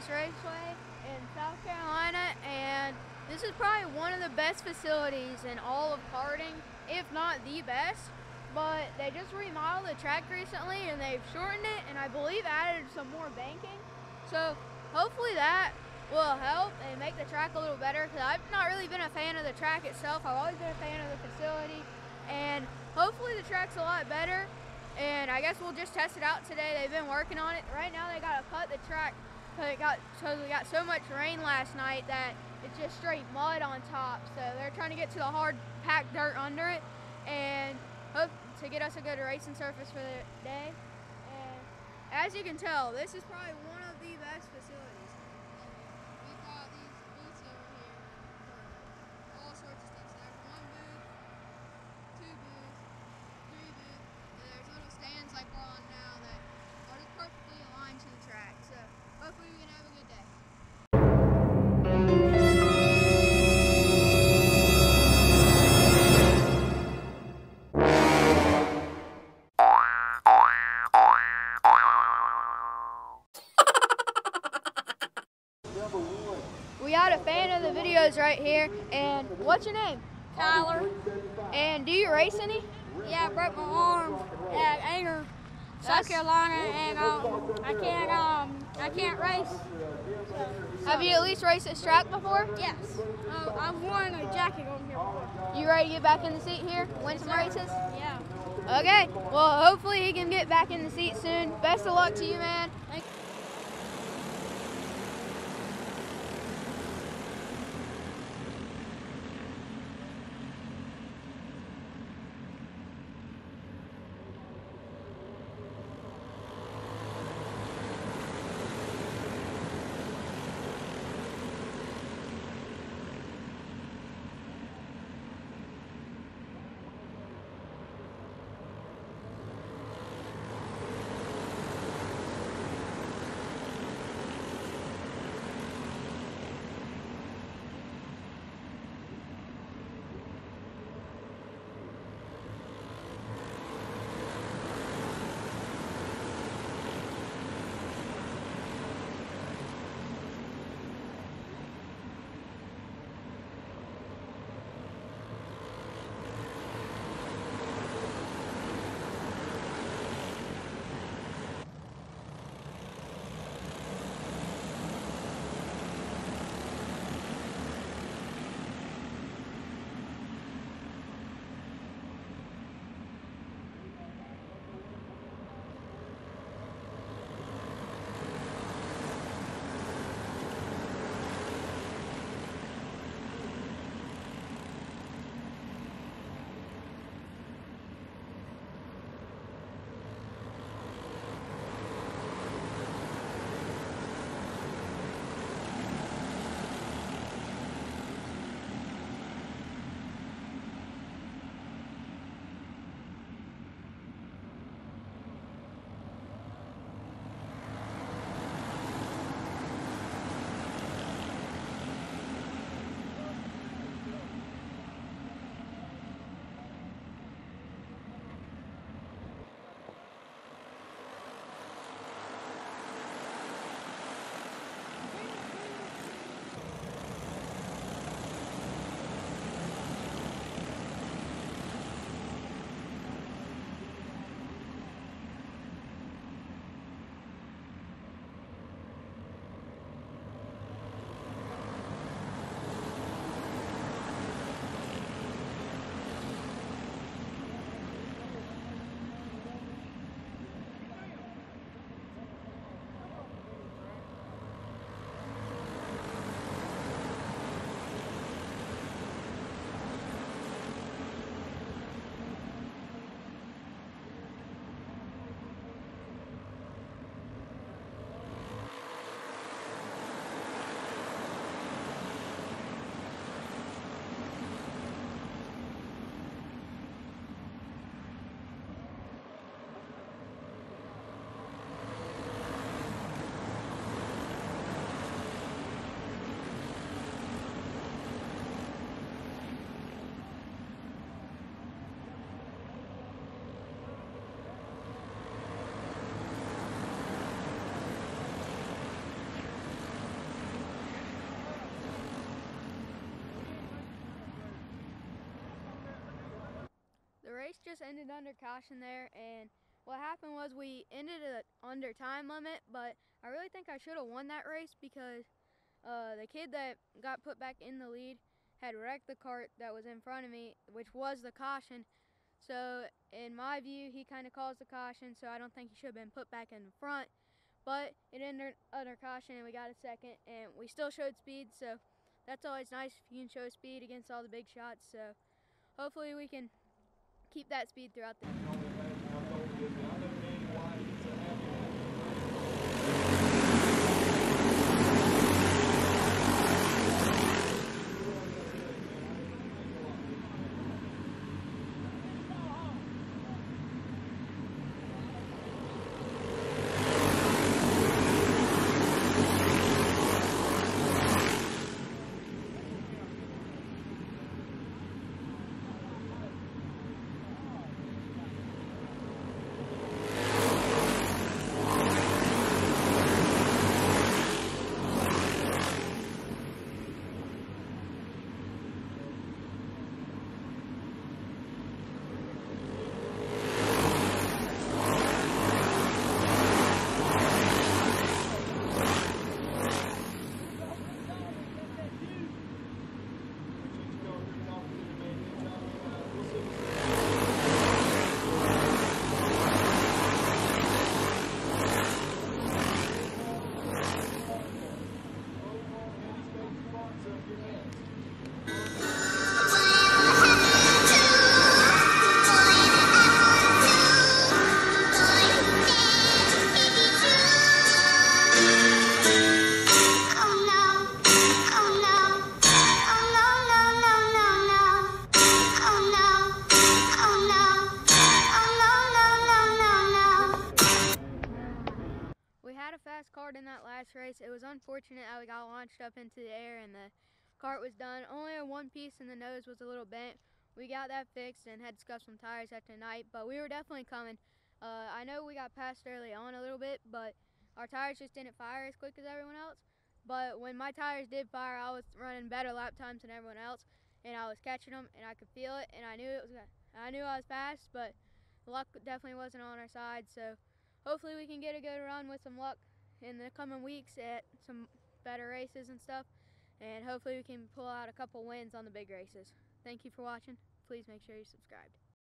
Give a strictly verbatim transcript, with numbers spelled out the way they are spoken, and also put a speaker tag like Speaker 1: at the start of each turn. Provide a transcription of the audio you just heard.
Speaker 1: Service Raceway in South Carolina, and this is probably one of the best facilities in all of karting, if not the best. But they just remodeled the track recently, and they've shortened it, and I believe added some more banking. So hopefully that will help and make the track a little better, because I've not really been a fan of the track itself. I've always been a fan of the facility, and hopefully the track's a lot better. And I guess we'll just test it out today. They've been working on it. Right now they got to cut the track because it got, because we got so much rain last night that it's just straight mud on top. So they're trying to get to the hard packed dirt under it and hope to get us a good racing surface for the day. And as you can tell, this is probably one of the best facilities. We've got these booths over here for all sorts of stuff. So there's one booth, two booths, three booths, and there's little stands like we're on now that are just perfectly aligned to the track. So hopefully we can have a good day. We got a fan of the videos right here, and what's your name?
Speaker 2: Tyler.
Speaker 1: And do you race any?
Speaker 2: Yeah, I broke my arm at Anger, South Carolina, and um, I can't um, I can't race.
Speaker 1: Have you at least raced this track before?
Speaker 2: Yes, uh, I've worn a jacket on here before.
Speaker 1: You ready to get back in the seat here, win some races?
Speaker 2: Yeah.
Speaker 1: Okay, well hopefully he can get back in the seat soon. Best of luck to you, man.
Speaker 2: Thank you.
Speaker 1: just ended under caution there, and what happened was we ended it under time limit, but I really think I should have won that race because uh, the kid that got put back in the lead had wrecked the cart that was in front of me, which was the caution. So in my view, he kind of caused the caution, so I don't think he should have been put back in front. But it ended under caution, and we got a second, and we still showed speed, so that's always nice if you can show speed against all the big shots. So hopefully we can keep that speed throughout the fast cart in that last race. It was unfortunate how we got launched up into the air and the cart was done. Only a one piece in the nose was a little bent. We got that fixed and had to scuff some tires after night, but we were definitely coming. Uh, I know we got passed early on a little bit, but our tires just didn't fire as quick as everyone else. But when my tires did fire, I was running better lap times than everyone else, and I was catching them, and I could feel it, and I knew it was. I knew I was fast, but luck definitely wasn't on our side. So hopefully we can get a good run with some luck in the coming weeks at some better races and stuff, and hopefully we can pull out a couple wins on the big races. Thank you for watching. Please make sure you're subscribed.